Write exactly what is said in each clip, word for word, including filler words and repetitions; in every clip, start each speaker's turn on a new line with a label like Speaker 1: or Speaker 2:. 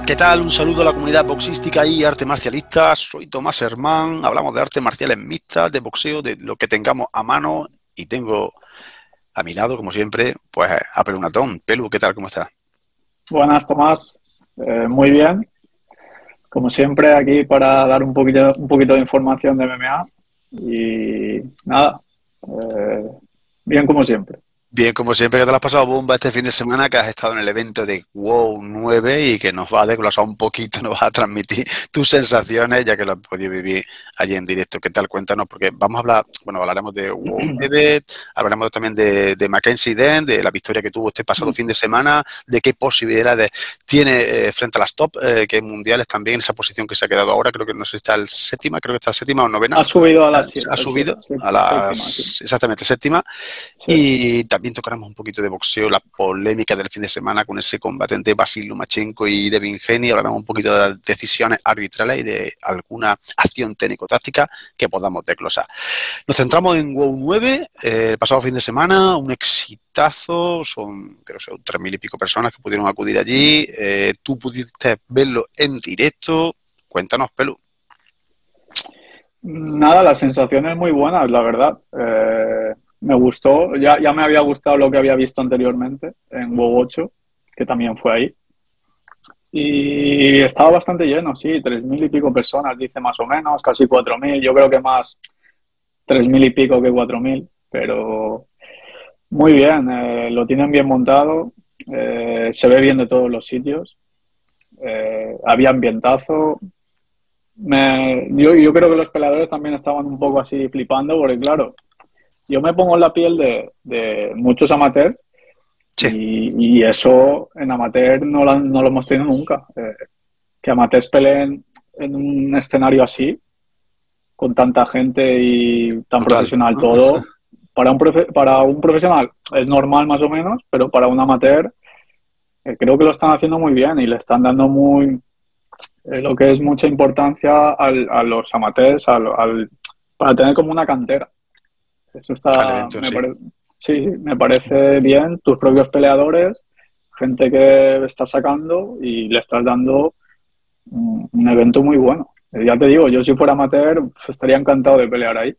Speaker 1: ¿Qué tal? Un saludo a la comunidad boxística y arte marcialista. Soy Tomás Hermán. Hablamos de artes marciales mixtas, de boxeo, de lo que tengamos a mano. Y tengo a mi lado, como siempre, pues a Pelu Natón. Pelu, ¿qué tal? ¿Cómo estás?
Speaker 2: Buenas, Tomás. Eh, muy bien. Como siempre, aquí para dar un poquito, un poquito de información de M M A. Y nada, eh, bien como siempre.
Speaker 1: Bien, como siempre, que te lo has pasado bomba este fin de semana, que has estado en el evento de WOW nueve y que nos va a desglosar un poquito, nos va a transmitir tus sensaciones, ya que lo has podido vivir allí en directo. ¿Qué tal? Cuéntanos, porque vamos a hablar, bueno, hablaremos de WOW nueve, hablaremos también de, de Mackenzie Dern, de la victoria que tuvo este pasado fin de semana, de qué posibilidades tiene eh, frente a las top, eh, que hay mundiales también, esa posición que se ha quedado ahora, creo que no sé si está el séptima, creo que está séptima o novena.
Speaker 2: Ha subido a la
Speaker 1: Ha subido a la, exactamente, séptima.
Speaker 2: Sí.
Speaker 1: Y también tocaremos un poquito de boxeo, la polémica del fin de semana con ese combate entre Vasil Lomachenko y Devin Haney. Hablaremos un poquito de las decisiones arbitrales y de alguna acción técnico-táctica que podamos desglosar. Nos centramos en WOW nueve, eh, el pasado fin de semana, un exitazo, son creo que son tres mil y pico personas que pudieron acudir allí. Eh, tú pudiste verlo en directo. Cuéntanos, Pelu.
Speaker 2: Nada, las sensaciones muy buenas, la verdad. Eh, me gustó, ya, ya me había gustado lo que había visto anteriormente en WOW ocho, que también fue ahí. Y estaba bastante lleno, sí, tres mil y pico personas, dice más o menos, casi cuatro mil. Yo creo que más tres mil y pico que cuatro mil, pero muy bien, eh, lo tienen bien montado, eh, se ve bien de todos los sitios, eh, había ambientazo. Me, yo, yo creo que los peleadores también estaban un poco así flipando, porque claro, yo me pongo en la piel de, de muchos amateurs. Sí. Y, y eso en amateur no lo, no lo hemos tenido nunca. Eh, que amateurs peleen en un escenario así, con tanta gente y tan Total, profesional ¿no? todo, para un, profe, para un profesional es normal más o menos, pero para un amateur eh, creo que lo están haciendo muy bien y le están dando muy eh, lo que es mucha importancia al, a los amateurs, al, al, para tener como una cantera. Eso está...
Speaker 1: Evento,
Speaker 2: me
Speaker 1: sí.
Speaker 2: parece, sí, me parece bien. Tus propios peleadores, gente que estás sacando y le estás dando un, un evento muy bueno. Ya te digo, yo si fuera amateur pues, estaría encantado de pelear ahí.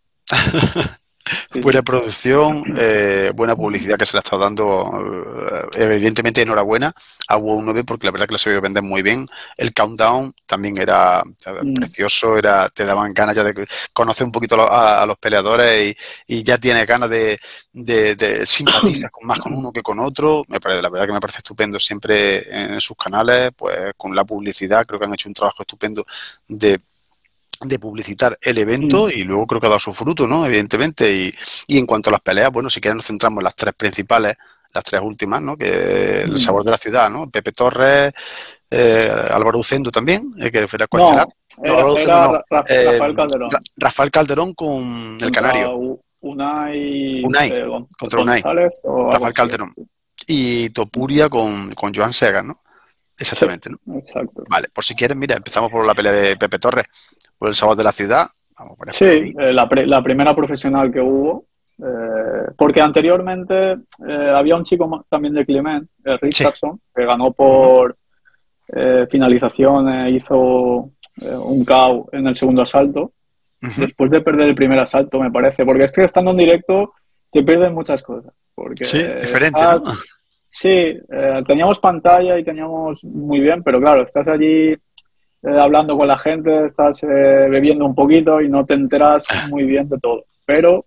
Speaker 1: Sí, buena sí. producción, eh, buena publicidad que se le está dando, eh, evidentemente enhorabuena a WOW nueve porque la verdad que lo se vender muy bien. El countdown también era eh, mm. precioso, era te daban ganas ya de conocer un poquito a, a los peleadores y, y ya tienes ganas de, de, de simpatizar más con uno que con otro. Me parece, la verdad que me parece estupendo siempre en sus canales, pues con la publicidad, creo que han hecho un trabajo estupendo de de publicitar el evento y luego creo que ha dado su fruto, ¿no? Evidentemente. Y, y en cuanto a las peleas, bueno, si quieres nos centramos en las tres principales, las tres últimas, ¿no? Que el sabor de la ciudad, ¿no? Pepe Torres, eh, Álvaro Ucendo también, eh, que fuera cuestelar.
Speaker 2: No, era, no, era no. Ra
Speaker 1: Eh,
Speaker 2: Rafael Calderón.
Speaker 1: Ra Rafael Calderón con el Canario.
Speaker 2: Unai,
Speaker 1: Unai,
Speaker 2: eh,
Speaker 1: contra Unai.
Speaker 2: O
Speaker 1: Rafael Calderón. Y Topuria con, con Joan Segas, ¿no? Exactamente,
Speaker 2: sí,
Speaker 1: ¿no?
Speaker 2: Exacto.
Speaker 1: Vale, por si quieres, mira, empezamos por la pelea de Pepe Torres. Por el sabor de la ciudad. Vamos por
Speaker 2: sí, eh, la, pre la primera profesional que hubo, eh, porque anteriormente eh, había un chico también de Clement, eh, Richardson, sí. que ganó por eh, finalización, eh, hizo eh, un K O en el segundo asalto, uh-huh. después de perder el primer asalto, me parece, porque es que estando en directo te pierden muchas cosas. Porque
Speaker 1: sí, diferente,
Speaker 2: estás,
Speaker 1: ¿no?
Speaker 2: Sí, eh, teníamos pantalla y teníamos muy bien, pero claro, estás allí... Eh, hablando con la gente, estás eh, bebiendo un poquito y no te enteras muy bien de todo. Pero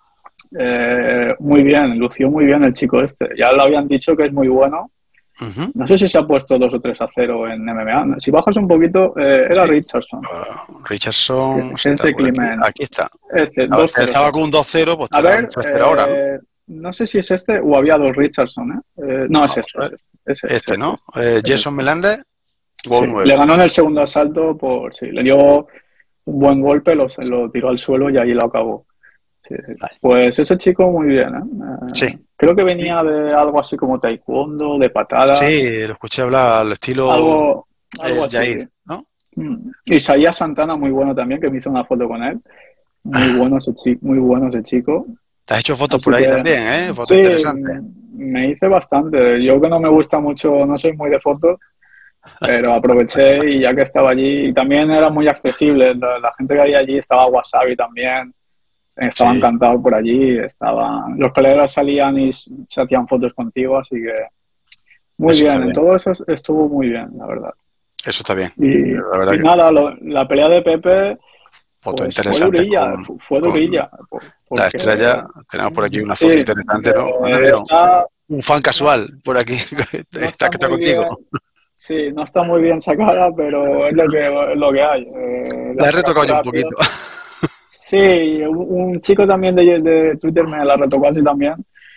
Speaker 2: eh, muy bien, lució muy bien el chico este. Ya lo habían dicho que es muy bueno. Uh-huh. No sé si se ha puesto dos o tres a cero en M M A. Si bajas un poquito, eh, era sí. Richardson.
Speaker 1: Uh, Richardson.
Speaker 2: Que, que es de Climent.
Speaker 1: Aquí, aquí está.
Speaker 2: Este,
Speaker 1: ver, estaba con un dos cero, pues
Speaker 2: a ver,
Speaker 1: eh, ahora, ¿no?
Speaker 2: No sé si es este o había dos Richardson. ¿eh? Eh, no, es este, es este, es este.
Speaker 1: Este, ¿no? Eh, Jason este. Meléndez.
Speaker 2: Sí, le ganó en el segundo asalto por sí, le dio un buen golpe, lo, lo tiró al suelo y ahí lo acabó. Sí, sí. Pues ese chico muy bien, ¿eh?
Speaker 1: Sí.
Speaker 2: Creo que venía de algo así como taekwondo, de patadas.
Speaker 1: Sí, lo escuché hablar al estilo
Speaker 2: algo, algo
Speaker 1: eh,
Speaker 2: así.
Speaker 1: Jair, ¿no?
Speaker 2: Mm. Isaías Santana muy bueno también, que me hizo una foto con él. Muy bueno ese chico, muy bueno ese chico.
Speaker 1: Te has hecho fotos
Speaker 2: así
Speaker 1: por ahí
Speaker 2: que,
Speaker 1: también, ¿eh? Fotos
Speaker 2: sí,
Speaker 1: interesantes.
Speaker 2: Me hice bastante. Yo que no me gusta mucho, no soy muy de fotos. pero aproveché y ya que estaba allí, y también era muy accesible, la, la gente que había allí estaba Wasabi también, estaba
Speaker 1: Sí,
Speaker 2: encantado por allí, estaban, los peleadores salían y se hacían fotos contigo, así que muy
Speaker 1: eso está
Speaker 2: bien, en
Speaker 1: bien.
Speaker 2: todo eso estuvo muy bien, la verdad.
Speaker 1: Eso está bien.
Speaker 2: Y,
Speaker 1: La verdad
Speaker 2: y
Speaker 1: que
Speaker 2: nada, lo, la pelea de Pepe,
Speaker 1: fotos
Speaker 2: pues fue
Speaker 1: interesantes
Speaker 2: durilla,
Speaker 1: con,
Speaker 2: fue
Speaker 1: con
Speaker 2: durilla,
Speaker 1: la
Speaker 2: porque
Speaker 1: estrella. Tenemos por aquí una
Speaker 2: sí,
Speaker 1: foto interesante, ¿no? Anda,
Speaker 2: eh,
Speaker 1: mira,
Speaker 2: está,
Speaker 1: un fan
Speaker 2: no,
Speaker 1: casual por aquí.
Speaker 2: no
Speaker 1: Está
Speaker 2: está
Speaker 1: que está
Speaker 2: muy
Speaker 1: contigo.
Speaker 2: bien, sí, no está muy bien sacada, pero es lo que, es lo que hay. Eh, la
Speaker 1: La he
Speaker 2: sacas
Speaker 1: retocado
Speaker 2: muy
Speaker 1: yo un
Speaker 2: rápido.
Speaker 1: poquito.
Speaker 2: Sí, un, un chico también de, de Twitter me la retocó así también.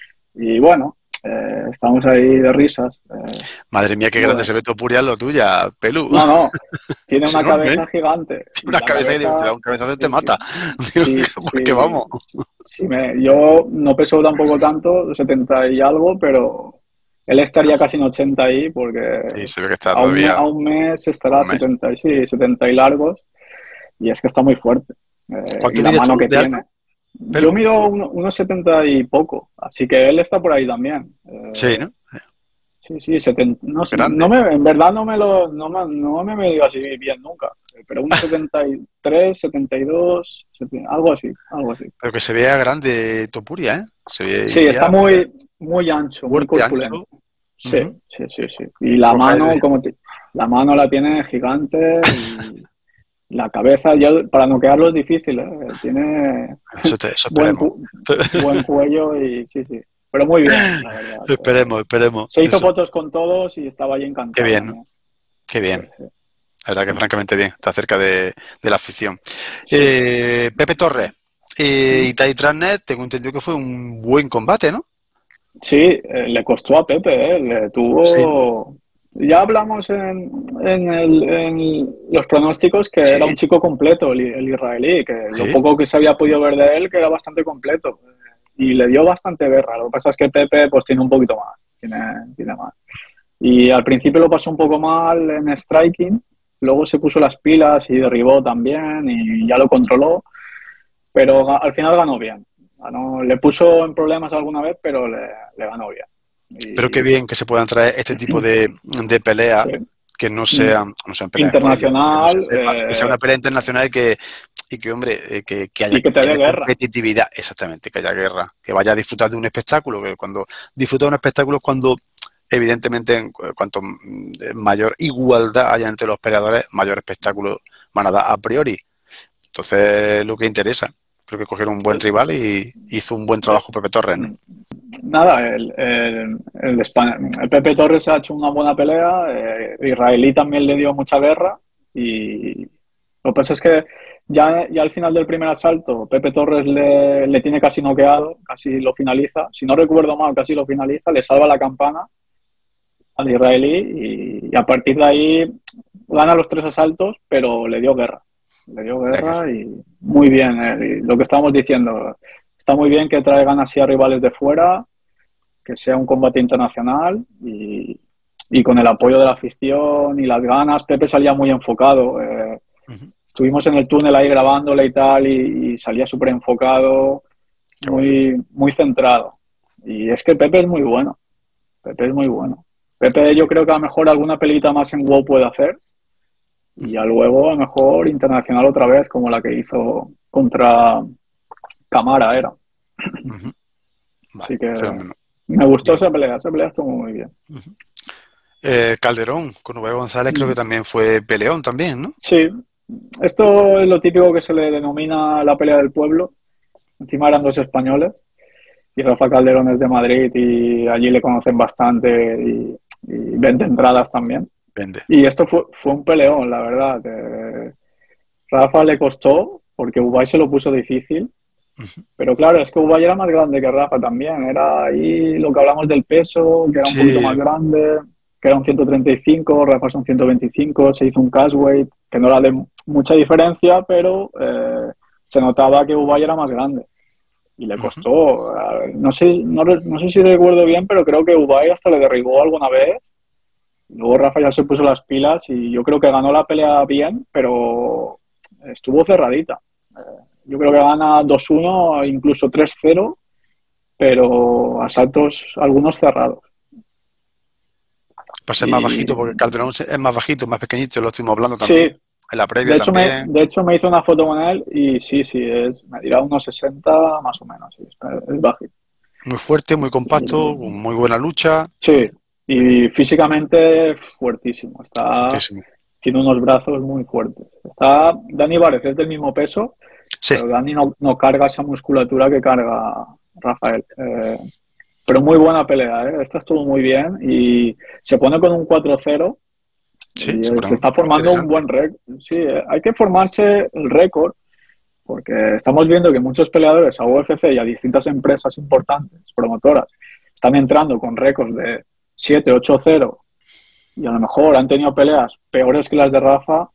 Speaker 2: Y bueno, eh, estamos ahí de risas. Eh,
Speaker 1: Madre mía, qué grande
Speaker 2: bueno,
Speaker 1: se ve Topuria lo tuya, Pelú.
Speaker 2: no, no, tiene
Speaker 1: Es
Speaker 2: una
Speaker 1: enorme, ¿eh?
Speaker 2: cabeza gigante.
Speaker 1: Tiene
Speaker 2: Y
Speaker 1: una
Speaker 2: la
Speaker 1: cabeza que digo, te da
Speaker 2: cabeza,
Speaker 1: un cabezazo y te
Speaker 2: sí, sí,
Speaker 1: mata. Digo,
Speaker 2: sí,
Speaker 1: ¿por qué
Speaker 2: sí,
Speaker 1: vamos?
Speaker 2: sí, sí me, yo no peso tampoco tanto, setenta y algo, pero él estaría casi en ochenta ahí, porque
Speaker 1: Sí, se ve que está
Speaker 2: a un, me-
Speaker 1: todavía
Speaker 2: a un mes
Speaker 1: a
Speaker 2: estará
Speaker 1: un mes.
Speaker 2: setenta y sí, setenta y largos, y es que está muy fuerte. Eh, y
Speaker 1: ¿Cuánto
Speaker 2: la
Speaker 1: mides
Speaker 2: mano
Speaker 1: tú
Speaker 2: que
Speaker 1: de alto,
Speaker 2: tiene. Yo
Speaker 1: Pelú?
Speaker 2: mido uno- unos setenta y poco, así que él está por ahí también.
Speaker 1: Sí,
Speaker 2: Eh,
Speaker 1: ¿no?
Speaker 2: sí, sí, setenta, no, sé, no
Speaker 1: Grande.
Speaker 2: me, en verdad no me lo, no me, no me he medido así bien nunca, eh, pero unos setenta y tres, setenta y dos, setenta, algo así, algo así.
Speaker 1: Pero que se vea grande Topuria, ¿eh? Se
Speaker 2: Sí,
Speaker 1: veía
Speaker 2: está muy, muy ancho, muy
Speaker 1: fuerte,
Speaker 2: corpulento.
Speaker 1: ancho.
Speaker 2: Sí,
Speaker 1: Ujú.
Speaker 2: sí, sí, sí. Y
Speaker 1: Y
Speaker 2: la
Speaker 1: coja
Speaker 2: mano,
Speaker 1: el-
Speaker 2: como te- la mano la tiene gigante y la cabeza, ya para noquearlo es difícil, ¿eh? Tiene
Speaker 1: Eso, te- eso
Speaker 2: buen,
Speaker 1: esperemos.
Speaker 2: cu- buen cuello y sí, sí. Pero muy bien, la verdad. Eh,
Speaker 1: Esperemos, esperemos.
Speaker 2: se hizo
Speaker 1: Eso.
Speaker 2: fotos con todos y estaba ahí
Speaker 1: Qué
Speaker 2: encantado
Speaker 1: bien, ¿no?
Speaker 2: también.
Speaker 1: Qué
Speaker 2: Sí,
Speaker 1: bien.
Speaker 2: sí.
Speaker 1: La verdad que francamente bien. Está cerca de, de la afición.
Speaker 2: Sí.
Speaker 1: Eh, Pepe Torres eh,
Speaker 2: ¿Mm?
Speaker 1: y Tai Transnet, tengo entendido que fue un buen combate, ¿no?
Speaker 2: Sí, eh, le costó a Pepe, eh, le
Speaker 1: Sí,
Speaker 2: tuvo... Ya hablamos en, en, el- en los pronósticos que era un
Speaker 1: sí,
Speaker 2: chico completo, el, el israelí, que lo
Speaker 1: sí.
Speaker 2: poco que se había podido ver de él, que era bastante completo. Y le dio bastante guerra. Lo que pasa es que Pepe pues tiene un poquito más, tiene, tiene más. Y al principio lo pasó un poco mal en striking, luego se puso las pilas y derribó también y ya lo controló, pero ga- al final ganó bien. Ganó, le puso en problemas alguna vez, pero le, le ganó bien.
Speaker 1: Pero qué
Speaker 2: Y
Speaker 1: bien que se puedan traer este tipo de, de peleas
Speaker 2: sí.
Speaker 1: que no
Speaker 2: Mm.
Speaker 1: sean, no sean peleas esporádicas, que no se
Speaker 2: Internacional
Speaker 1: sepa, que sea
Speaker 2: eh,
Speaker 1: una pelea internacional y que, y que hombre, eh, que, que haya,
Speaker 2: y que te
Speaker 1: que
Speaker 2: dé
Speaker 1: haya
Speaker 2: guerra.
Speaker 1: competitividad, exactamente, que haya guerra, que vaya a disfrutar de un espectáculo, que cuando disfruta de un espectáculo es cuando, evidentemente, en cu- cuanto mm, mayor igualdad haya entre los peleadores, mayor espectáculo van a dar a priori. Entonces, lo que interesa, creo que cogieron un buen
Speaker 2: Eh,
Speaker 1: rival y hizo un buen
Speaker 2: eh,
Speaker 1: trabajo Pepe Torres, ¿no?
Speaker 2: Nada, el, el, el, Espa- el Pepe Torres ha hecho una buena pelea, eh, israelí también le dio mucha guerra y lo que pasa es que ya, ya al final del primer asalto Pepe Torres le, le tiene casi noqueado, casi lo finaliza, si no recuerdo mal, casi lo finaliza, le salva la campana al israelí y, y a partir de ahí gana los tres asaltos, pero le dio guerra, le dio
Speaker 1: De guerra.
Speaker 2: guerra y muy bien, eh, y lo que estábamos diciendo, está muy bien que traigan así a rivales de fuera, que sea un combate internacional y, y con el apoyo de la afición y las ganas. Pepe salía muy enfocado. Eh,
Speaker 1: Ujú.
Speaker 2: estuvimos en el túnel ahí grabándole y tal y, y salía súper enfocado,
Speaker 1: Qué bueno.
Speaker 2: muy, muy centrado. Y es que Pepe es muy bueno. Pepe es muy bueno. Pepe
Speaker 1: Qué
Speaker 2: yo
Speaker 1: bien.
Speaker 2: creo que a lo mejor alguna pelita más en WoW puede hacer y ya luego a lo mejor internacional otra vez como la que hizo contra Camara era.
Speaker 1: Ujú. Vale,
Speaker 2: Así que
Speaker 1: fenómeno.
Speaker 2: me gustó
Speaker 1: Bien.
Speaker 2: esa pelea, esa pelea estuvo muy bien.
Speaker 1: Ujú. Eh, Calderón con Nubel González creo que también fue peleón también, ¿no?
Speaker 2: Sí, esto es lo típico que se le denomina la pelea del pueblo. Encima eran dos españoles y Rafa Calderón es de Madrid y allí le conocen bastante y, y vende entradas también.
Speaker 1: Vende.
Speaker 2: Y esto fue, fue un peleón, la verdad. Eh, Rafa le costó porque Ubay se lo puso difícil,
Speaker 1: Ujú.
Speaker 2: pero claro, es que Ubay era más grande que Rafa también. Era ahí lo que hablamos del peso, que era un poquito
Speaker 1: Sí,
Speaker 2: más grande, que era un ciento treinta y cinco, Rafa son ciento veinticinco, se hizo un cash weight, que no era de mucha diferencia, pero eh, se notaba que Ubay era más grande. Y le
Speaker 1: ujú.
Speaker 2: costó, eh, no sé, no, no sé si recuerdo bien, pero creo que Ubay hasta le derribó alguna vez. Luego Rafa ya se puso las pilas y yo creo que ganó la pelea bien, pero estuvo cerradita. Yo creo que gana dos uno, incluso tres cero, pero asaltos algunos cerrados.
Speaker 1: Para ser más bajito, porque Calderón es más bajito, más pequeñito, lo estuvimos hablando
Speaker 2: Sí,
Speaker 1: también. En la previa
Speaker 2: de hecho, me,
Speaker 1: también.
Speaker 2: de hecho me hice una foto con él y sí, sí, es, me dirá unos sesenta más o menos, sí, es, es bajito.
Speaker 1: Muy fuerte, muy compacto,
Speaker 2: Y,
Speaker 1: con muy buena lucha.
Speaker 2: sí, y físicamente fuertísimo, está,
Speaker 1: Fuertísimo.
Speaker 2: tiene unos brazos muy fuertes. Está, Dani Várez es del mismo peso,
Speaker 1: Sí,
Speaker 2: pero Dani no, no carga esa musculatura que carga Rafael. Eh, pero muy buena pelea, ¿eh? Esta estuvo muy bien y se pone con un cuatro cero
Speaker 1: sí,
Speaker 2: y
Speaker 1: se
Speaker 2: eh,
Speaker 1: pone
Speaker 2: se
Speaker 1: muy
Speaker 2: está formando un
Speaker 1: interesante.
Speaker 2: buen récord. Sí, eh, hay que formarse el récord porque estamos viendo que muchos peleadores a U F C y a distintas empresas importantes, promotoras, están entrando con récords de siete ocho cero y a lo mejor han tenido peleas peores que las de Rafa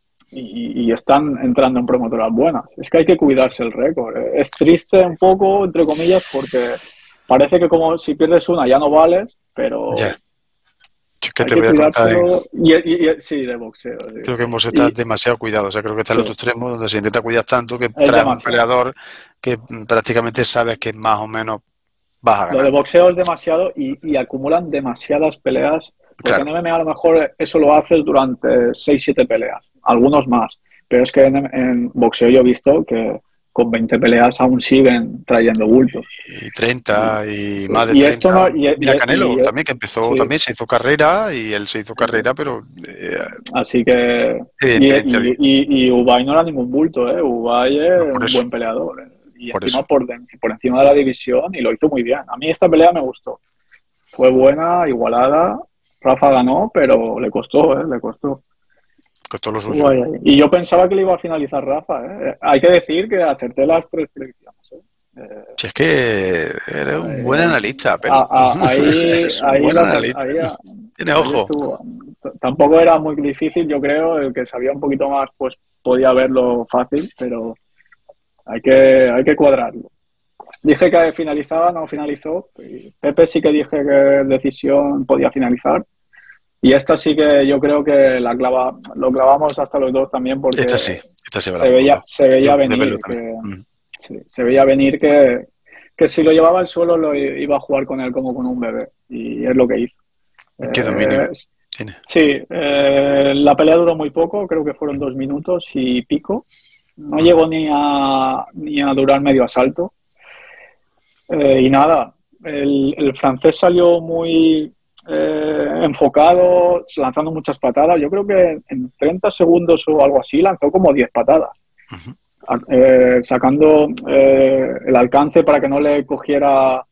Speaker 2: y, y están entrando en promotoras buenas. Es que hay que cuidarse el récord. ¿Eh? Es triste un poco, entre comillas, porque parece que como si pierdes una ya no vales,
Speaker 1: Ya.
Speaker 2: pero
Speaker 1: Es que
Speaker 2: hay
Speaker 1: te
Speaker 2: que
Speaker 1: voy a contar en...
Speaker 2: cuidárselo. Y, y, y sí, de boxeo. Sí.
Speaker 1: Creo que en boxeo está
Speaker 2: Y
Speaker 1: demasiado cuidado. O sea, creo que está el
Speaker 2: sí,
Speaker 1: otro extremo donde se intenta cuidar tanto que
Speaker 2: es
Speaker 1: traes un
Speaker 2: demasiado.
Speaker 1: peleador que mm, prácticamente sabes que más o menos vas a
Speaker 2: Lo de
Speaker 1: ganar.
Speaker 2: boxeo es demasiado y, y acumulan demasiadas peleas, porque
Speaker 1: Claro.
Speaker 2: en M M A a a lo mejor eso lo haces durante seis siete peleas, algunos más, pero es que en, en boxeo yo he visto que con veinte peleas aún siguen trayendo bultos.
Speaker 1: Y
Speaker 2: Y,
Speaker 1: treinta y más de
Speaker 2: y esto
Speaker 1: treinta.
Speaker 2: no, y,
Speaker 1: Mira
Speaker 2: y,
Speaker 1: Canelo
Speaker 2: y,
Speaker 1: también, que empezó
Speaker 2: sí,
Speaker 1: también, se hizo carrera y él se hizo carrera, pero eh,
Speaker 2: así que y,
Speaker 1: evidentemente
Speaker 2: y,
Speaker 1: había.
Speaker 2: y, y Ubay no era ningún bulto, ¿eh? Ubay es
Speaker 1: No, por
Speaker 2: un
Speaker 1: eso,
Speaker 2: buen peleador, ¿eh? Y
Speaker 1: por
Speaker 2: encima
Speaker 1: eso.
Speaker 2: por, por encima de la división y lo hizo muy bien. A mí esta pelea me gustó. Fue buena, igualada. Rafa ganó, pero le costó, ¿eh? Le costó.
Speaker 1: Costó lo
Speaker 2: Estuvo
Speaker 1: suyo.
Speaker 2: ahí, ahí. Y yo pensaba que le iba a finalizar Rafa, ¿eh? Hay que decir que acerté las tres predicciones, ¿eh? Eh,
Speaker 1: Si es que eres un buen
Speaker 2: eh,
Speaker 1: analista,
Speaker 2: a-
Speaker 1: Pelu.
Speaker 2: a- ahí,
Speaker 1: Eres un
Speaker 2: ahí,
Speaker 1: buen
Speaker 2: las, ahí,
Speaker 1: analista. Tienes
Speaker 2: ahí
Speaker 1: ojo.
Speaker 2: estuvo. T- Tampoco era muy difícil, yo creo. El que sabía un poquito más, pues podía verlo fácil, pero hay que, hay que cuadrarlo. Dije que finalizaba, no finalizó. Pepe sí que dije que decisión podía finalizar. Y esta sí que yo creo que la clava, lo clavamos hasta los dos también
Speaker 1: Esta
Speaker 2: porque
Speaker 1: sí, esta sí
Speaker 2: se
Speaker 1: hablamos los
Speaker 2: veía,
Speaker 1: dos.
Speaker 2: se veía
Speaker 1: Yo de verlo
Speaker 2: venir
Speaker 1: también.
Speaker 2: que
Speaker 1: Mm.
Speaker 2: sí, se veía venir que, que si lo llevaba al suelo lo iba a jugar con él como con un bebé. Y es lo que hizo.
Speaker 1: Qué dominio
Speaker 2: Eh,
Speaker 1: tiene.
Speaker 2: sí, eh, la pelea duró muy poco, creo que fueron dos minutos y pico. No
Speaker 1: Mm.
Speaker 2: llegó ni a, ni a durar medio asalto. Eh, y nada, el, el francés salió muy eh, enfocado, lanzando muchas patadas. Yo creo que en treinta segundos o algo así lanzó como diez patadas,
Speaker 1: Ujú.
Speaker 2: eh, sacando eh, el alcance para que no le cogiera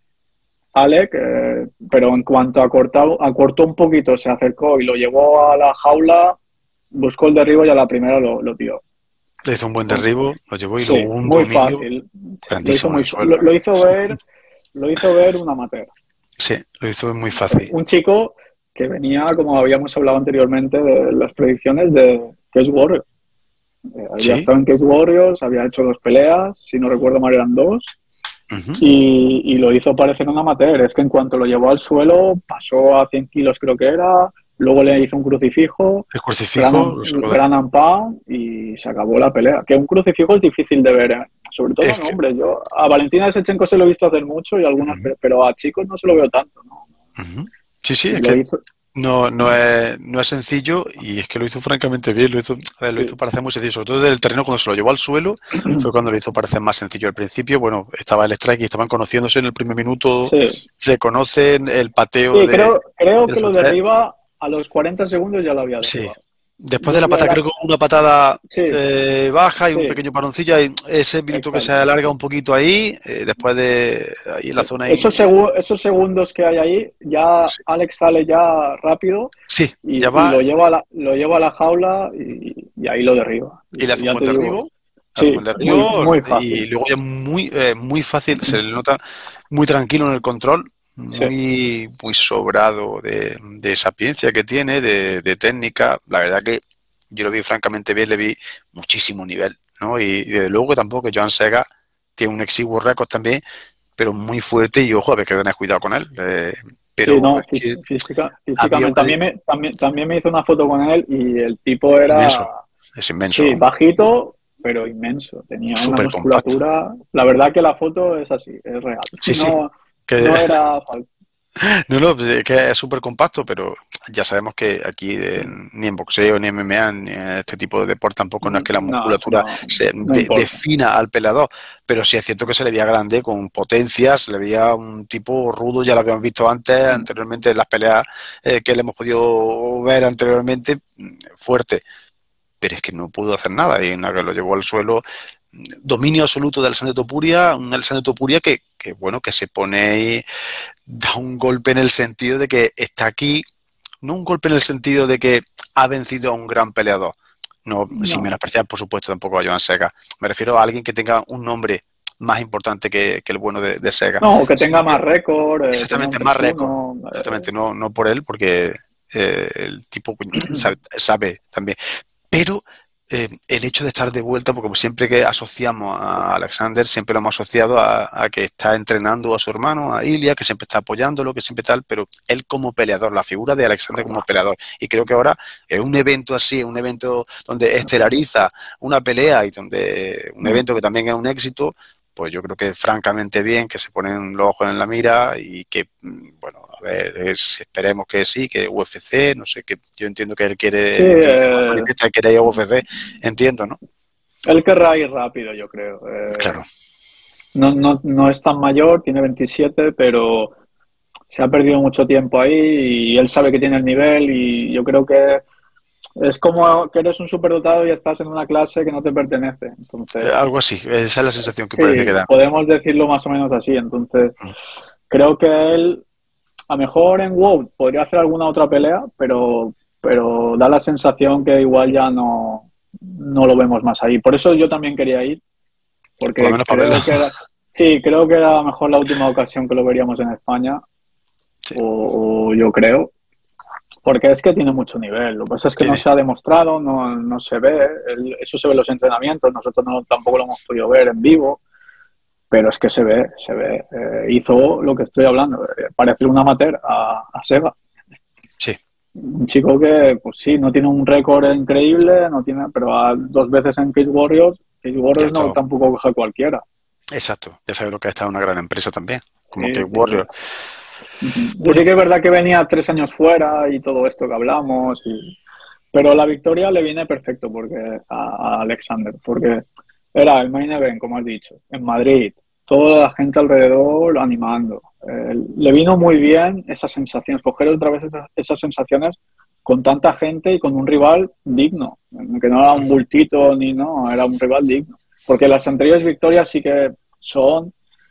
Speaker 2: Alec, eh, pero en cuanto acortó, acortó un poquito, se acercó y lo llevó a la jaula, buscó el derribo y a la primera lo, lo tiró.
Speaker 1: Le hizo un buen
Speaker 2: Con,
Speaker 1: derribo, lo llevó y luego
Speaker 2: sí,
Speaker 1: un
Speaker 2: muy
Speaker 1: dominio
Speaker 2: fácil. Sí, lo hizo
Speaker 1: grandísimo en
Speaker 2: muy,
Speaker 1: el suelo.
Speaker 2: lo,
Speaker 1: ¿Eh?
Speaker 2: lo hizo ver, lo hizo ver un amateur.
Speaker 1: Sí, lo hizo muy fácil.
Speaker 2: Un chico que venía, como habíamos hablado anteriormente, de las predicciones de Cage Warriors. Eh, había
Speaker 1: Sí.
Speaker 2: estado en Cage Warriors, había hecho dos peleas, si no recuerdo mal eran dos,
Speaker 1: Uh-huh.
Speaker 2: y, y lo hizo parecer un amateur. Es que en cuanto lo llevó al suelo, pasó a cien kilos creo que era, luego le hizo un crucifijo,
Speaker 1: El
Speaker 2: gran,
Speaker 1: crucifijo lo sacó de...
Speaker 2: gran and pound y se acabó la pelea. Que un crucifijo es difícil de ver, ¿eh? Sobre todo
Speaker 1: Es
Speaker 2: en
Speaker 1: que...
Speaker 2: hombres. Yo a Valentina Shevchenko se lo he visto hacer mucho y algunas,
Speaker 1: Uh-huh.
Speaker 2: pero a chicos no se lo veo tanto, ¿no?
Speaker 1: Uh-huh. Sí, sí,
Speaker 2: Y
Speaker 1: es
Speaker 2: lo
Speaker 1: que
Speaker 2: hizo.
Speaker 1: no, no, es, no es sencillo y es que lo hizo francamente bien, lo hizo, a ver, lo hizo
Speaker 2: Sí.
Speaker 1: parecer muy sencillo, sobre todo desde el terreno cuando se lo llevó al suelo, fue cuando lo hizo parecer más sencillo. Al principio, bueno, estaba el strike y estaban conociéndose en el primer minuto,
Speaker 2: Sí,
Speaker 1: se conocen, el pateo
Speaker 2: sí
Speaker 1: de,
Speaker 2: creo, creo
Speaker 1: del
Speaker 2: que lo
Speaker 1: francés.
Speaker 2: derriba a los cuarenta segundos ya lo había
Speaker 1: Sí,
Speaker 2: derribado.
Speaker 1: después
Speaker 2: Yo
Speaker 1: de la
Speaker 2: fui a
Speaker 1: patada,
Speaker 2: la...
Speaker 1: creo que una patada
Speaker 2: Sí,
Speaker 1: eh, baja y un
Speaker 2: sí,
Speaker 1: pequeño paroncillo, hay ese minuto que se
Speaker 2: exacto.
Speaker 1: alarga un poquito ahí, eh, después de ahí en la
Speaker 2: Sí.
Speaker 1: zona ahí,
Speaker 2: Esos, segu esos segundos que hay ahí, ya
Speaker 1: sí,
Speaker 2: Alex sale ya rápido
Speaker 1: sí, ya
Speaker 2: y, y
Speaker 1: va
Speaker 2: lo, lleva a la, lo lleva a la jaula y, y ahí lo derriba.
Speaker 1: y le
Speaker 2: Y
Speaker 1: hace un
Speaker 2: ya
Speaker 1: buen
Speaker 2: te digo,
Speaker 1: derribo, hace un buen
Speaker 2: sí, muy,
Speaker 1: derribo
Speaker 2: muy
Speaker 1: y
Speaker 2: fácil.
Speaker 1: luego ya muy, eh, muy fácil, se le nota muy tranquilo en el control,
Speaker 2: Sí,
Speaker 1: muy, muy sobrado de, de sapiencia que tiene, de, de técnica. La verdad que yo lo vi francamente bien, le vi muchísimo nivel, ¿no? Y, y desde luego que tampoco que Joan Sega tiene un exiguo récord también, pero muy fuerte y ojo, a ver que tener cuidado con él. Eh,
Speaker 2: sí,
Speaker 1: pero
Speaker 2: no,
Speaker 1: es
Speaker 2: fís
Speaker 1: que
Speaker 2: física,
Speaker 1: había
Speaker 2: físicamente.
Speaker 1: una
Speaker 2: También me, también, también me hice una foto con él y el tipo
Speaker 1: inmenso,
Speaker 2: era,
Speaker 1: es inmenso,
Speaker 2: sí, bajito, pero inmenso. Tenía una
Speaker 1: súper compacto.
Speaker 2: musculatura. La verdad que la foto es así, es real.
Speaker 1: Sí, sí,
Speaker 2: No,
Speaker 1: que
Speaker 2: no era falso.
Speaker 1: No, no, pues es que es súper compacto, pero ya sabemos que aquí eh, ni en boxeo, ni en M M A, ni en este tipo de deporte tampoco no es que la
Speaker 2: No, eso
Speaker 1: musculatura
Speaker 2: no,
Speaker 1: se
Speaker 2: no
Speaker 1: de-
Speaker 2: importa.
Speaker 1: defina al peleador, pero sí es cierto que se le veía grande, con potencia, se le veía un tipo rudo, ya lo habíamos visto antes, anteriormente en las peleas eh, que le hemos podido ver anteriormente, mm, fuerte, pero es que no pudo hacer nada y en la que lo llevó al suelo. Dominio absoluto de Alexander Topuria, un Alexander Topuria que, que bueno, que se pone ahí, da un golpe en el sentido de que está aquí, no un golpe en el sentido de que ha vencido a un gran peleador, no, sin
Speaker 2: No,
Speaker 1: menospreciar por supuesto tampoco a Joan Sega, me refiero a alguien que tenga un nombre más importante que, que el bueno de, de Sega,
Speaker 2: no, que
Speaker 1: sino
Speaker 2: tenga
Speaker 1: que
Speaker 2: más récord, eh, tenga un
Speaker 1: exactamente más récord,
Speaker 2: tres uno.
Speaker 1: exactamente, no, no por él, porque eh, el tipo sabe, sabe también, pero eh, el hecho de estar de vuelta, porque siempre que asociamos a Alexander, siempre lo hemos asociado a, a que está entrenando a su hermano, a Ilya, que siempre está apoyándolo, que siempre tal, pero él como peleador, la figura de Alexander como peleador. Y creo que ahora es un evento así, un evento donde estelariza una pelea y donde un evento que también es un éxito, pues yo creo que francamente bien, que se ponen los ojos en la mira y que, bueno, a ver, es, esperemos que sí, que U F C, no sé, que yo entiendo que él quiere,
Speaker 2: Sí,
Speaker 1: evidentemente,
Speaker 2: eh,
Speaker 1: manifiesta que quiere ir a U F C, entiendo, ¿no?
Speaker 2: él querrá ir rápido, yo creo. Eh,
Speaker 1: Claro,
Speaker 2: no, no, no es tan mayor, tiene veintisiete, pero se ha perdido mucho tiempo ahí y él sabe que tiene el nivel y yo creo que es como que eres un superdotado y estás en una clase que no te pertenece.
Speaker 1: eh,
Speaker 2: Entonces,
Speaker 1: algo así, esa es la sensación que parece
Speaker 2: sí,
Speaker 1: que da.
Speaker 2: podemos decirlo más o menos así. Entonces,
Speaker 1: Mm.
Speaker 2: creo que él, a lo mejor en WoW podría hacer alguna otra pelea, pero, pero da la sensación que igual ya no, no lo vemos más ahí. Por eso yo también quería ir,
Speaker 1: Por lo
Speaker 2: porque
Speaker 1: menos para verlo.
Speaker 2: creo que era, sí, creo que era a lo mejor la última ocasión que lo veríamos en España,
Speaker 1: Sí,
Speaker 2: o, o yo creo. Porque es que tiene mucho nivel. Lo que pasa es que no
Speaker 1: tiene.
Speaker 2: se ha demostrado, no, no se ve. El, eso se ve en los entrenamientos. Nosotros no, tampoco lo hemos podido ver en vivo. Pero es que se ve, se ve. Eh, hizo lo que estoy hablando. Eh, parece un amateur a, a Seba.
Speaker 1: Sí,
Speaker 2: Un chico que, pues sí, no tiene un récord increíble, no tiene, pero a dos veces en Cage Warriors, Cage
Speaker 1: ya
Speaker 2: Warriors no
Speaker 1: está.
Speaker 2: tampoco coge cualquiera.
Speaker 1: Exacto, ya sabes lo que está una gran empresa también, como
Speaker 2: Sí,
Speaker 1: que
Speaker 2: sí, sí.
Speaker 1: Warrior.
Speaker 2: Yo
Speaker 1: Bueno,
Speaker 2: sí que es verdad que venía tres años fuera y todo esto que hablamos, y... pero la victoria le viene perfecto porque a, a Alexander, porque era el main event, como has dicho, en Madrid, toda la gente alrededor animando. Eh, le vino muy bien esas sensaciones, coger otra vez esas, esas sensaciones con tanta gente y con un rival digno, que no era un bultito ni no, era un rival digno. Porque las anteriores victorias sí que son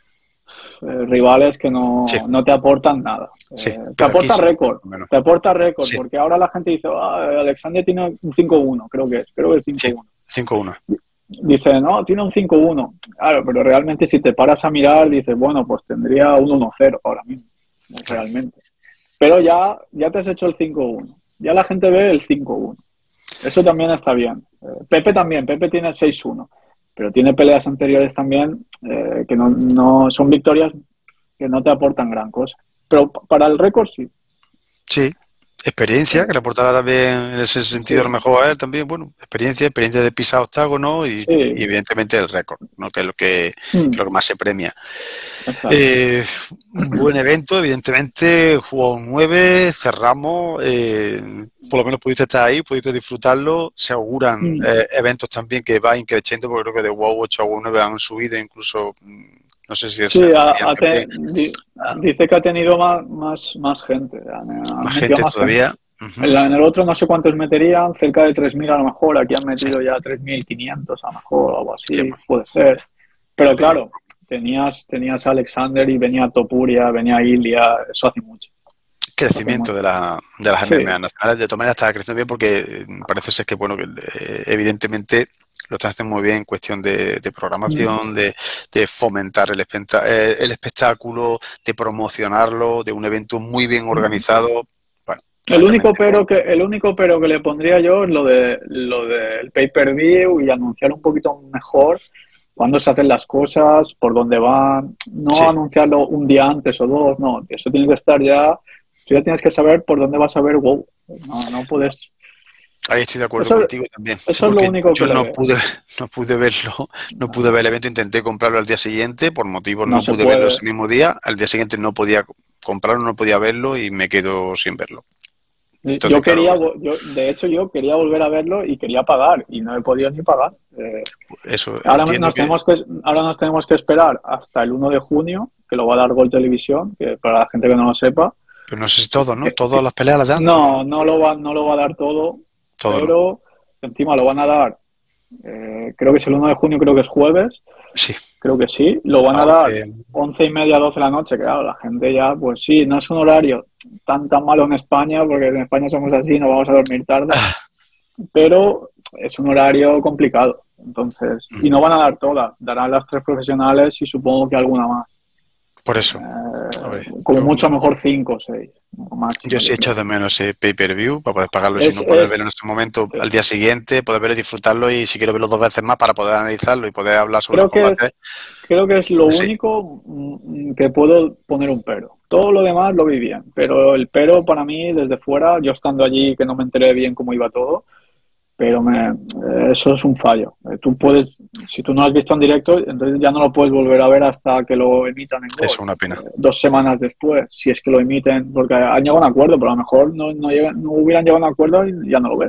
Speaker 2: eh, rivales que
Speaker 1: sí,
Speaker 2: no, no te aportan nada.
Speaker 1: sí,
Speaker 2: Eh, te
Speaker 1: pero aquí
Speaker 2: aporta
Speaker 1: sí,
Speaker 2: récord,
Speaker 1: por lo menos.
Speaker 2: te aporta récord,
Speaker 1: Sí,
Speaker 2: porque ahora la gente dice, ah, Alexander tiene un cinco uno, creo que es, creo que es cinco
Speaker 1: sí,
Speaker 2: uno.
Speaker 1: cinco uno.
Speaker 2: Dice, no, tiene un cinco uno. Claro, pero realmente si te paras a mirar, dices, bueno, pues tendría un uno cero ahora mismo,
Speaker 1: Claro.
Speaker 2: realmente. Pero ya, ya te has hecho el cinco uno. Ya la gente ve el cinco uno. Eso también está bien. Eh, Pepe también, Pepe tiene el seis uno, pero tiene peleas anteriores también eh, que no, no son victorias que no te aportan gran cosa. Pero para el récord sí.
Speaker 1: Sí, experiencia, que le
Speaker 2: Eh,
Speaker 1: aportará también en ese
Speaker 2: sí,
Speaker 1: sentido a lo mejor a él también, bueno, experiencia, experiencia de pisar octágono y, y
Speaker 2: sí.
Speaker 1: evidentemente el récord, ¿no? Que es lo que, que es
Speaker 2: Mm,
Speaker 1: lo que más se premia.
Speaker 2: exacto.
Speaker 1: Eh, un buen evento, evidentemente, jugó un nueve, cerramos, eh, por lo menos pudiste estar ahí, pudiste disfrutarlo, se auguran
Speaker 2: Mm.
Speaker 1: eh, eventos también que va increciendo, porque creo que de WoW ocho a WoW nueve han subido, incluso, mm, no sé si
Speaker 2: Sí,
Speaker 1: se
Speaker 2: ha-
Speaker 1: repetirían
Speaker 2: ha te-
Speaker 1: también,
Speaker 2: di-
Speaker 1: a
Speaker 2: dice que ha tenido más, más, más gente, han, han
Speaker 1: más
Speaker 2: metido
Speaker 1: gente
Speaker 2: más gente.
Speaker 1: todavía.
Speaker 2: En,
Speaker 1: Ujú.
Speaker 2: la- en el otro no sé cuántos meterían, cerca de tres mil a lo mejor, aquí han
Speaker 1: Sí,
Speaker 2: metido ya tres mil quinientos a lo mejor, o algo
Speaker 1: sí,
Speaker 2: así,
Speaker 1: bueno,
Speaker 2: puede
Speaker 1: pues,
Speaker 2: ser. Pero
Speaker 1: ya te digo.
Speaker 2: claro, tenías, tenías a Alexander y venía Topuria, venía Ilya, eso hace mucho, hace
Speaker 1: Crecimiento
Speaker 2: mucho.
Speaker 1: de, la, de las
Speaker 2: Sí,
Speaker 1: M M A nacionales, de todas maneras está creciendo bien porque eh, parece ser que, bueno, que eh, evidentemente lo están haciendo muy bien en cuestión de, de
Speaker 2: mm,
Speaker 1: programación, de, de fomentar el, especta- eh, el espectáculo, de promocionarlo, de un evento muy bien
Speaker 2: mm.
Speaker 1: organizado. Bueno,
Speaker 2: El único
Speaker 1: francamente,
Speaker 2: pero que, el único pero que le pondría yo es lo de lo del pay-per-view y anunciar un poquito mejor cuándo se hacen las cosas, por dónde van, no
Speaker 1: sí,
Speaker 2: anunciarlo un día antes o dos, no, eso tiene que estar ya, tú ya tienes que saber por dónde vas a ver WoW, no, no puedes,
Speaker 1: ahí estoy de acuerdo
Speaker 2: eso,
Speaker 1: contigo también. Sí,
Speaker 2: eso es lo
Speaker 1: porque
Speaker 2: único
Speaker 1: yo
Speaker 2: que le
Speaker 1: no
Speaker 2: veo,
Speaker 1: pude, no pude verlo, no pude ver el evento, intenté comprarlo al día siguiente, por motivos
Speaker 2: no
Speaker 1: no
Speaker 2: se
Speaker 1: pude verlo
Speaker 2: puede,
Speaker 1: ese mismo día, al día siguiente no podía comprarlo, no podía verlo y me quedo sin verlo.
Speaker 2: Entonces, yo quería, claro, yo, de hecho, yo quería volver a verlo y quería pagar y no he podido ni pagar. Eh,
Speaker 1: Eso,
Speaker 2: ahora, nos que... tenemos que, ahora nos tenemos que esperar hasta el uno de junio, que lo va a dar Gol Televisión, que para la gente que no lo sepa.
Speaker 1: Pero no sé si todo, ¿no? Todas las peleas las dan.
Speaker 2: No, no lo va, no lo va a dar todo, todo pero no. Encima lo van a dar, eh, creo que es el uno de junio, creo que es jueves.
Speaker 1: Sí.
Speaker 2: Creo que sí, lo van a, a dar once y media, doce de la noche, que claro, la gente ya, pues sí, no es un horario tan tan malo en España, porque en España somos así, no vamos a dormir tarde, pero es un horario complicado, entonces, y no van a dar todas, darán las tres profesionales y supongo que alguna más.
Speaker 1: Por eso.
Speaker 2: Eh, ver, como yo, mucho mejor cinco o seis.
Speaker 1: Yo sí he echado de menos ese pay-per-view para poder pagarlo es, y no poder es, verlo en este momento sí. al día siguiente, poder verlo y disfrutarlo y si quiero verlo dos veces más para poder analizarlo y poder hablar sobre
Speaker 2: creo que es, Creo que es lo sí. único que puedo poner un pero. Todo lo demás lo vi bien, pero el pero para mí desde fuera, yo estando allí que no me enteré bien cómo iba todo, pero me, eso es un fallo. Tú puedes, si tú no lo has visto en directo, entonces ya no lo puedes volver a ver hasta que lo emitan en Gol.
Speaker 1: Es una pena.
Speaker 2: Eh, dos semanas después, si es que lo emiten, porque han llegado a un acuerdo, pero a lo mejor no, no, llegan, no hubieran llegado a un acuerdo y ya no lo ves.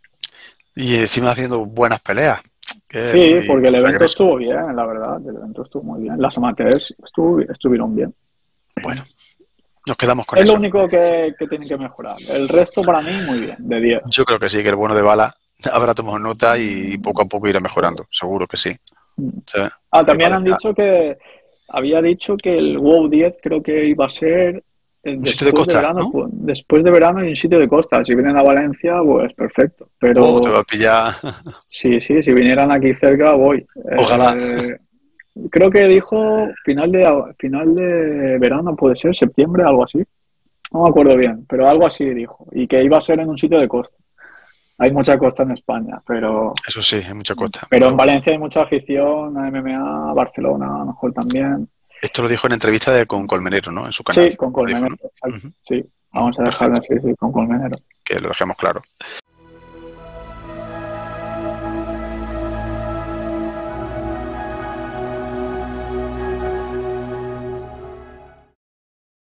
Speaker 1: Y encima haciendo buenas peleas.
Speaker 2: Sí, muy, porque el evento regreso. estuvo bien, la verdad. El evento estuvo muy bien. Las amateurs estuvo, estuvieron bien.
Speaker 1: Bueno, nos quedamos con
Speaker 2: es
Speaker 1: eso.
Speaker 2: Es lo único que, que tienen que mejorar. El resto para mí muy bien, de diez.
Speaker 1: Yo creo que sí, que el bueno de Bala habrá tomado nota y poco a poco irá mejorando, seguro que sí.
Speaker 2: O sea, ah, también han dicho que había dicho que el WoW diez creo que iba a ser
Speaker 1: un sitio de costa,
Speaker 2: de verano,
Speaker 1: ¿no?
Speaker 2: Pues, después de verano y un sitio de costa. Si vienen a Valencia, pues perfecto. Pero
Speaker 1: oh, te va a pillar.
Speaker 2: Sí, sí, si vinieran aquí cerca voy.
Speaker 1: Ojalá.
Speaker 2: Eh, creo que dijo final de final de verano, puede ser septiembre, algo así. No me acuerdo bien, pero algo así dijo. Y que iba a ser en un sitio de costa. Hay mucha costa en España, pero...
Speaker 1: Eso sí, hay mucha costa.
Speaker 2: Pero, pero en Valencia hay mucha afición, a M M A, Barcelona, a lo mejor también.
Speaker 1: Esto lo dijo en entrevista de, con Colmenero, ¿no? En su canal.
Speaker 2: Sí, con Colmenero. Dijo, ¿no? Sí, vamos a dejarlo así, sí, con Colmenero.
Speaker 1: Que lo dejemos claro.